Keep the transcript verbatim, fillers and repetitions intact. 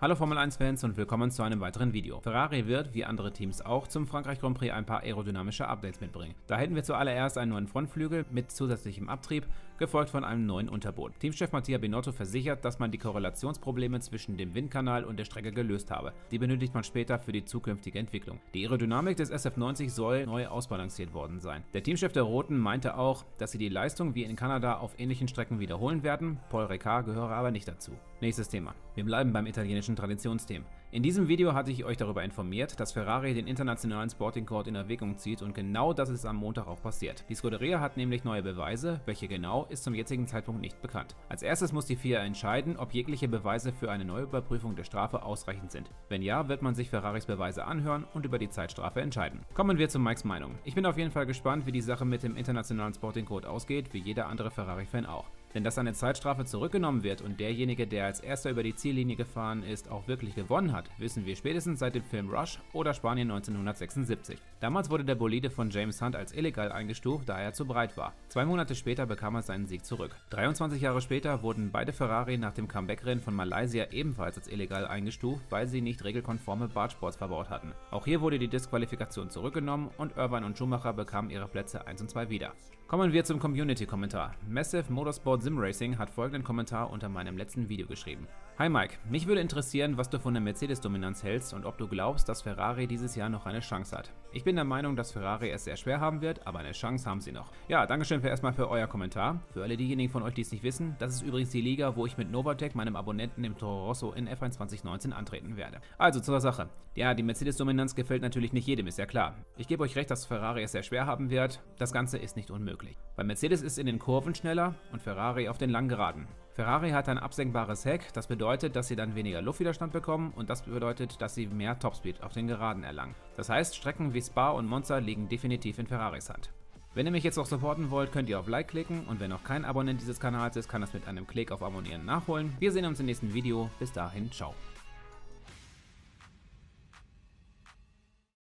Hallo Formel eins Fans und willkommen zu einem weiteren Video. Ferrari wird, wie andere Teams auch, zum Frankreich Grand Prix ein paar aerodynamische Updates mitbringen. Da hätten wir zuallererst einen neuen Frontflügel mit zusätzlichem Abtrieb, gefolgt von einem neuen Unterboden. Teamchef Mattia Binotto versichert, dass man die Korrelationsprobleme zwischen dem Windkanal und der Strecke gelöst habe. Die benötigt man später für die zukünftige Entwicklung. Die Aerodynamik des S F neunzig soll neu ausbalanciert worden sein. Der Teamchef der Roten meinte auch, dass sie die Leistung wie in Kanada auf ähnlichen Strecken wiederholen werden. Paul Ricard gehöre aber nicht dazu. Nächstes Thema. Wir bleiben beim italienischen Traditionsthemen. In diesem Video hatte ich euch darüber informiert, dass Ferrari den internationalen Sporting Code in Erwägung zieht und genau das ist am Montag auch passiert. Die Scuderia hat nämlich neue Beweise, welche genau ist zum jetzigen Zeitpunkt nicht bekannt. Als erstes muss die F I A entscheiden, ob jegliche Beweise für eine Neuüberprüfung der Strafe ausreichend sind. Wenn ja, wird man sich Ferraris Beweise anhören und über die Zeitstrafe entscheiden. Kommen wir zu Mikes Meinung. Ich bin auf jeden Fall gespannt, wie die Sache mit dem internationalen Sporting Code ausgeht, wie jeder andere Ferrari-Fan auch. Denn dass eine Zeitstrafe zurückgenommen wird und derjenige, der als erster über die Ziellinie gefahren ist, auch wirklich gewonnen hat, wissen wir spätestens seit dem Film Rush oder Spanien neunzehnhundertsechsundsiebzig. Damals wurde der Bolide von James Hunt als illegal eingestuft, da er zu breit war. Zwei Monate später bekam er seinen Sieg zurück. dreiundzwanzig Jahre später wurden beide Ferrari nach dem Comeback-Rennen von Malaysia ebenfalls als illegal eingestuft, weil sie nicht regelkonforme Bartsports verbaut hatten. Auch hier wurde die Disqualifikation zurückgenommen und Irvine und Schumacher bekamen ihre Plätze eins und zwei wieder. Kommen wir zum Community-Kommentar. Massive Motorsport Sim Racing hat folgenden Kommentar unter meinem letzten Video geschrieben. Hi Mike, mich würde interessieren, was du von der Mercedes-Dominanz hältst und ob du glaubst, dass Ferrari dieses Jahr noch eine Chance hat. Ich bin der Meinung, dass Ferrari es sehr schwer haben wird, aber eine Chance haben sie noch. Ja, Dankeschön für erstmal für euer Kommentar. Für alle diejenigen von euch, die es nicht wissen, das ist übrigens die Liga, wo ich mit Novatec, meinem Abonnenten im Toro Rosso in F eins zwanzig neunzehn antreten werde. Also zur Sache. Ja, die Mercedes-Dominanz gefällt natürlich nicht jedem, ist ja klar. Ich gebe euch recht, dass Ferrari es sehr schwer haben wird. Das Ganze ist nicht unmöglich. Bei Mercedes ist in den Kurven schneller und Ferrari auf den langen Geraden. Ferrari hat ein absenkbares Heck, das bedeutet, dass sie dann weniger Luftwiderstand bekommen und das bedeutet, dass sie mehr Topspeed auf den Geraden erlangen. Das heißt, Strecken wie Spa und Monza liegen definitiv in Ferraris Hand. Wenn ihr mich jetzt noch supporten wollt, könnt ihr auf Like klicken und wenn noch kein Abonnent dieses Kanals ist, kann das mit einem Klick auf Abonnieren nachholen. Wir sehen uns im nächsten Video. Bis dahin, ciao.